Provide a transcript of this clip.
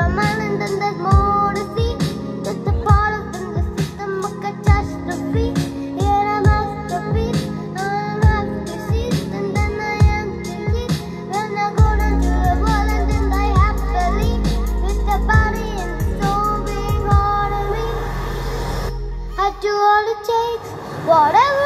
mind, and then there's more to see. Just a part of the system of catastrophe. Here I'm masterpiece, I'm masterpiece, and then I am complete. When I go down to the wall and then die happily, with the body and the soul being all of me. I do all it takes, whatever.